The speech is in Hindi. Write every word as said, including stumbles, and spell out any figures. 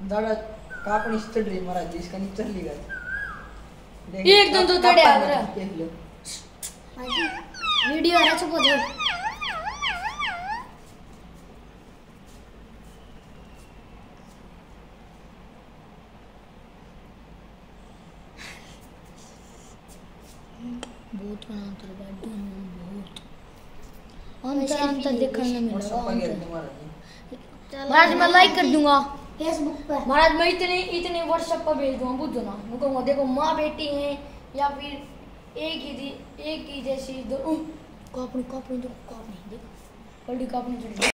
दादा कापणी चढ़ रही महाराज जी इसका नहीं चल ली गई एक दिन तो चढ़े आ रहा देख लो वीडियो आ रहा चुप हो जाओ बहुत बना तो बैठ बहुत अंतर अंतर देखने में मिला महाराज मैं लाइक कर दूंगा फेसबुक पर महाराज मैं इतने इतने व्हाट्सएप पर भेज दूंगा बुझो ना मैं कहूँगा देखो माँ बेटी हैं या फिर एक ही थी एक ही जैसी दो कॉपनी कॉपनी दो कॉपनी देखो बड़ी कॉपनी चढ़ी